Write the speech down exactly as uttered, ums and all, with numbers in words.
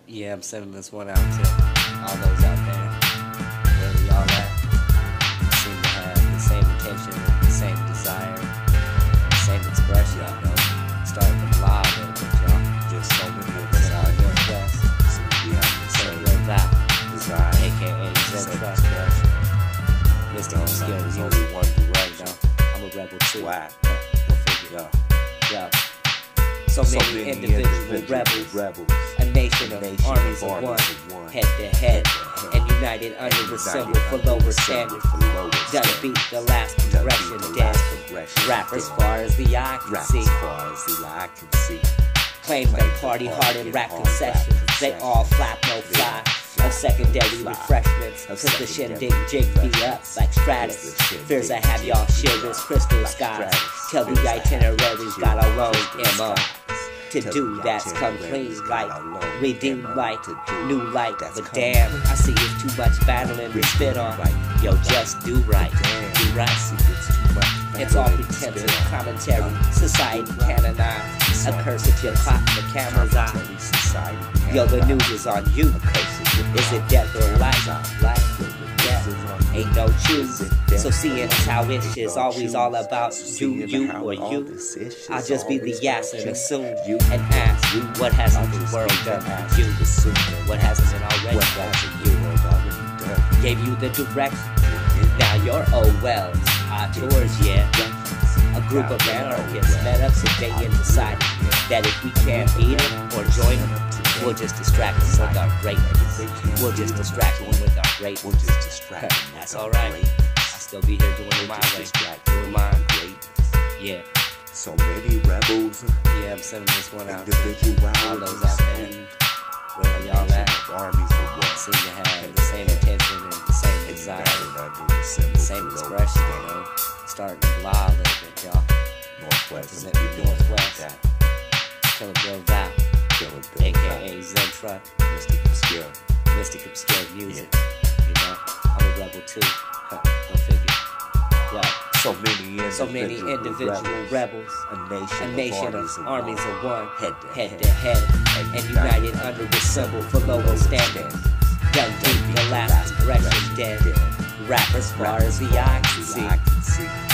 Yeah, I'm sending this one out to all those out there, wherever y'all at, seem to have the same intention, the same desire, the same expression, you know, starting to fly a little bit, y'all. Just so many of us out Northwest, we have the same Bildvow, desire, aka Zen expression. Mystic Obscured is only one direct, you know. I'm a rebel too. Wow. Go figure. Yeah. So many, so many individual, individual rebels, rebels, a nation of nation armies of one, one, head to head, head and united under united the symbol for lower standards. Done beat the last progression dead. Rap as far as the eye can see. As far as the eye can see. Claim them party-hearted rap concessions. They all flap, no fly. No secondary refreshments, cause the shindig jig be up like Stratus. Fears I have y'all share this crystal skies. Tell the itineraries got a low M O. To do that's come clean like redeemed light, new light. But damn, I see it's too much battling to spit on. Yo, just do right, do right. It's all pretense and commentary. Society canonized. A curse if you clock the camera's eye. Yo, the news is on you. Is it death or life? Life, death. Ain't no choose. So seeing as how it is always all about do you or you, I'll just be the yes and assume you and ask what hasn't the world done to you? What hasn't it already done to you? Gave you the direction. Now you're oh well. Our tours, yeah. A group of anarchists met up today and decided that if we can't beat them or join them, we'll just distract them with our greatness. We'll just distract them with our greatness. We'll just distract them. That's alright. I'll still be here doing it my way. Doing mine. Yeah. So many rebels. Yeah, I'm sending this one out to all those out there. Where y'all at? Armies of one. Seem to have the same intention and the same desire. The same expression, you know. Starting to fly a little bit, y'all. Northwest. Representing Northwest. Killin Bildvow. aka Zen Truck, Mystic Obscure, Mystic Obscured Music. Yeah. You know, I'm a rebel too. Huh, go figure. Yeah. So many, so many individual rebels, rebels, a nation, a nation of, of armies, armies of one, head to head, head, to head, and, and united under the symbol for lower standards. Done deep, the last progression dead. Rap as far as the eye can see.